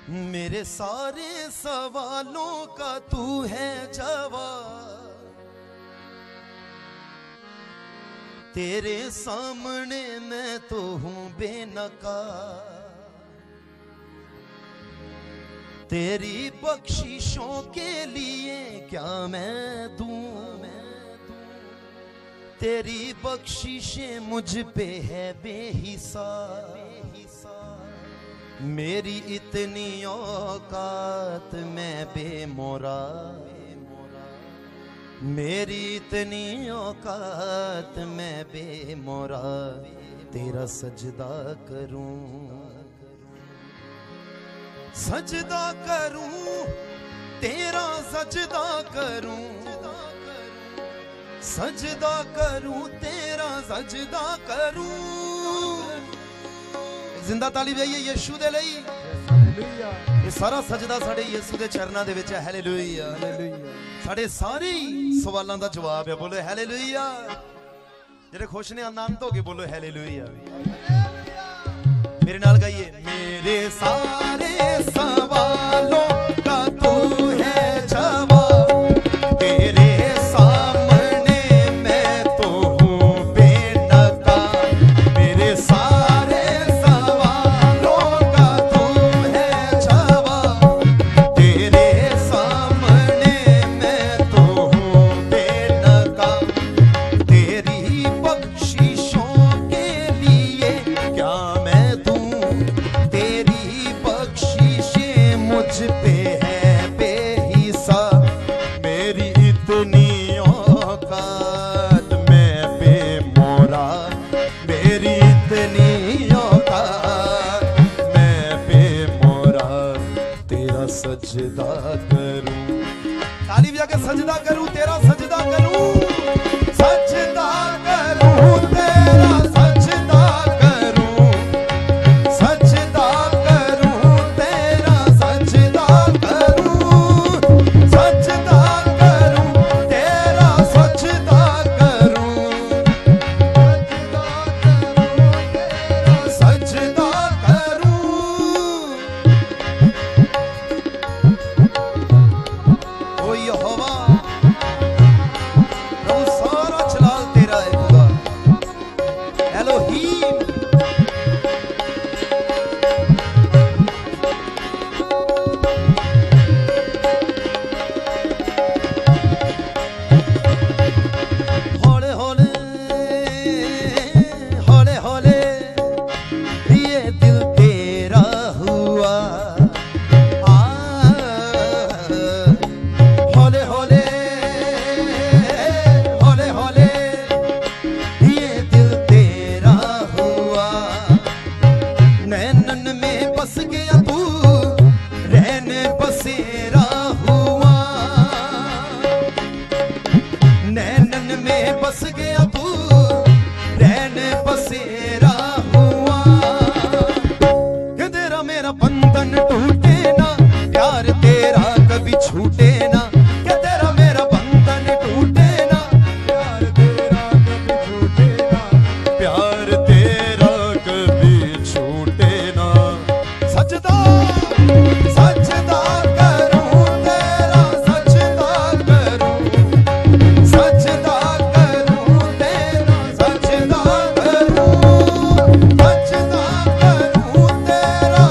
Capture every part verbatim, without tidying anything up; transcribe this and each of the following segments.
मेरे सारे सवालों का तू है जवाब, तेरे सामने मैं तो हूं बेनकाब। तेरी बख्शिशों के लिए क्या मैं दूं, तेरी बख्शिशें मुझ पे है बेहिसाब। मेरी इतनी औकात मैं बेमोरा, मेरी इतनी औकात मैं बेमोरा तेरा सजदा करूं, सजदा करूं तेरा सजदा करूं, सजदा करूं तेरा सजदा करूं। जिंदा ताली बजाइए यीशु दे लई। ये सारा सजदा साडे यीशु दे चरनां दे विच है। हालेलुया साडे सारे सवालों का जवाब है। बोलो हालेलुया। जेडे खुश ने आनंद हो के बोलो हालेलुया। मेरे नाल गाइए। मेरे सारे सवालों का तू है जवाब, तेरे सामने मैं तो हूँ बेनकाब। मेरे सारे सवालों का तू है जवाब, तेरे सामने मैं तो हूँ बेनकाब। तेरी बख्शिशों के लिए क्या मैं दूं, तेरी बख्शिशें मुझ पे है बेहिसाब। मेरी इतनी औकात मैं बेमोरा, मेरी इतनी औकात मैं बेमोरा तेरा सजदा करूं। ताली बजा के सजदा करूं, तेरा सजदा करूं, सजदा करूं तेरा सजदा करूं, सजदा करूं तेरा सजदा करूं, सजदा करूं तेरा सजदा करूं, सजदा करूं। ओ यहोवा प्रभु सारा जलाल तेरा है खुदा। एलोहीम हौले हौले हौले हौले ये दिल तेरा हुआ। आ हौले हौले हौले हौले ये दिल तेरा हुआ। नैनन में बस गया तू, रहन बसेरा हुआ। नैनन में बस गया तू, रहन बसेरा हुआ। कि तेरा मेरा बंधन टूटे ना, प्यार तेरा कभी छूटे ना। कि तेरा मेरा बंधन टूटे ना, प्यार तेरा कभी छूटे ना, प्यार तेरा कभी छूटे ना। सजदा सजदा करूं तेरा सजदा करूं, सजदा करूं तेरा सजदा करूं, सजदा करूं तेरा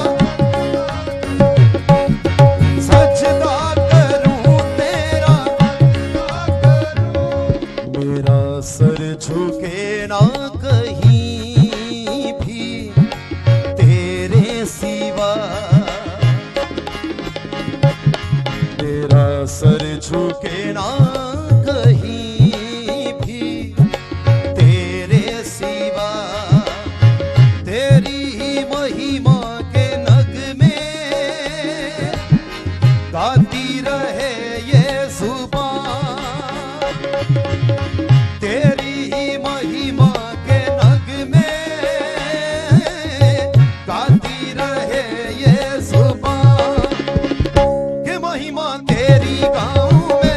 सजदा करूं तेरा। मेरा सर झुके ना कहीं भी तेरे सिवा, मेरा सर झुके ना कहीं भी तेरे सिवा। तेरी ही महिमा के नगमे गाती रहे ये जुबान, तेरी ही महिमा के नगमे गाती रहे ये जुबान। कि महिमा तेरी गाँव में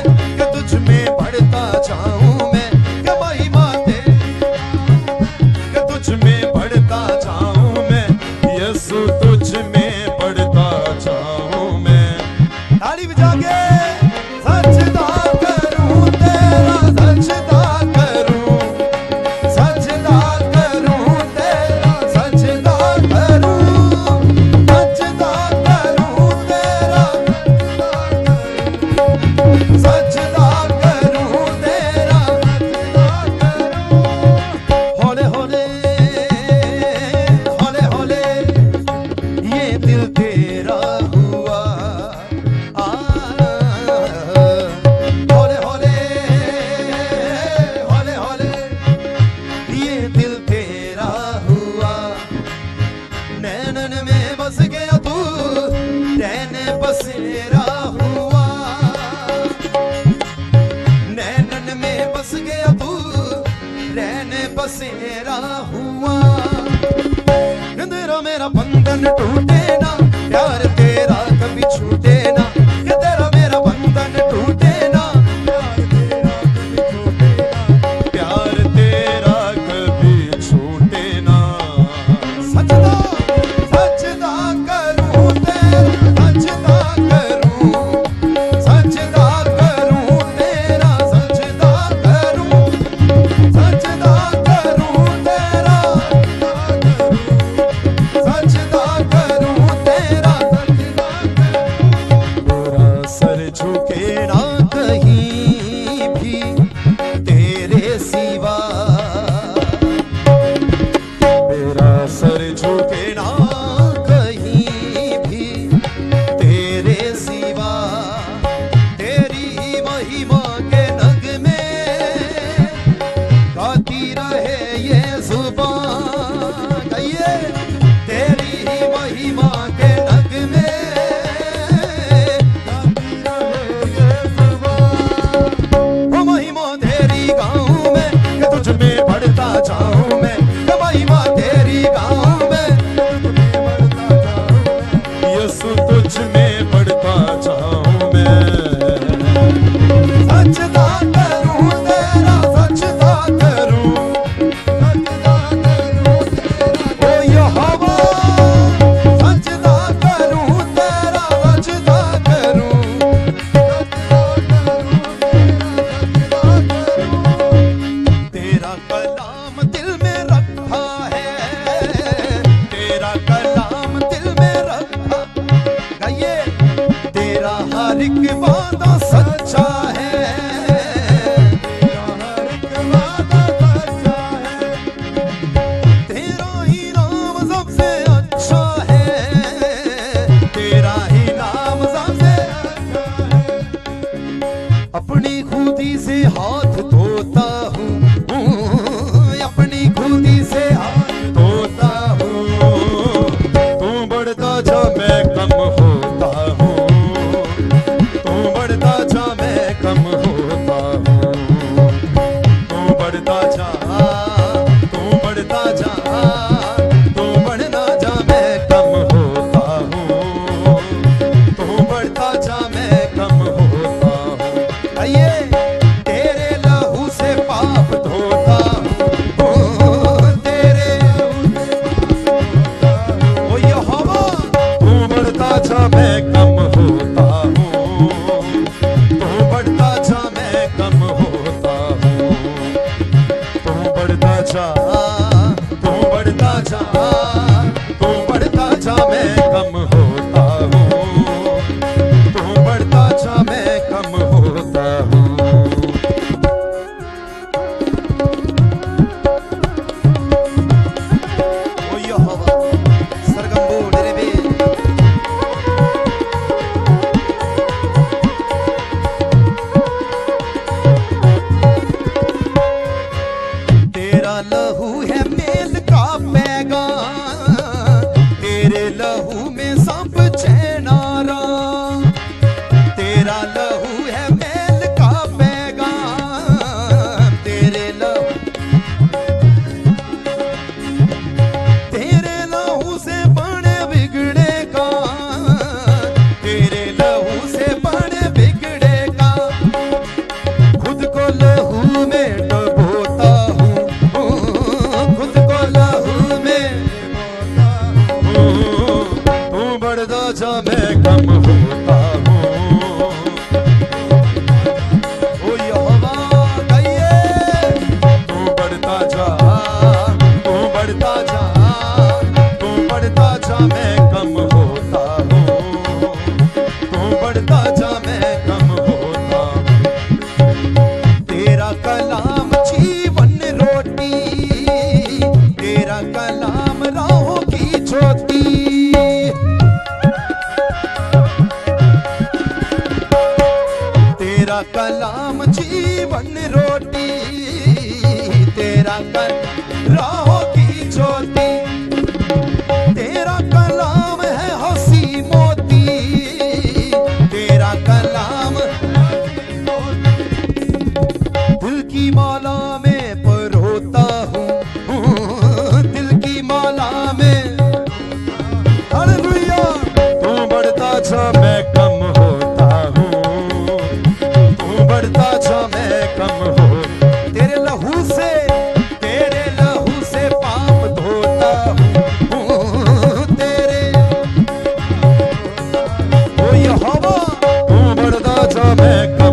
मैं कम होता हूँ, तू बढ़ता जा मैं कम होता हूँ, तू बढ़ता जा तू बढ़ता जा तू बढ़ता जा मैं कम होता हूँ, तू बढ़ता जा मैं कम होता हूँ। लहू है मेल का पैगाम, तेरे लहू में सब चैनारा, तेरा लहू है मेल का पैगाम, तेरे लहू तेरे लहू से बड़े बिगड़े का, तेरे लहू से बड़े बिगड़े का, खुद को लहू में डबोता जा मैं कम होता हूँ। ओ यहोवा कहिए तू बढ़ता जा तू बढ़ता जा तू बढ़ता जा मैं कम होता हूँ, तू बढ़ता जा मैं कम होता हूँ। तेरा कलाम जीवन रोटी, तेरा कलाम राहों की ज्योति, तेरा कलाम जीवन रोटी, तेरा कल राहों की ज्योति, तेरा कलाम है हंसी मोती, तेरा कलाम दिल की माला में परोता हूँ, दिल की माला में हालेलुया। तू बढ़ता जा मैं कम होता हूँ, बढ़ता जा मैं कम हो, तेरे लहू से तेरे लहू से पाप धोता हूँ, तेरे ओ यहोवा तू बढ़ता जा मैं कम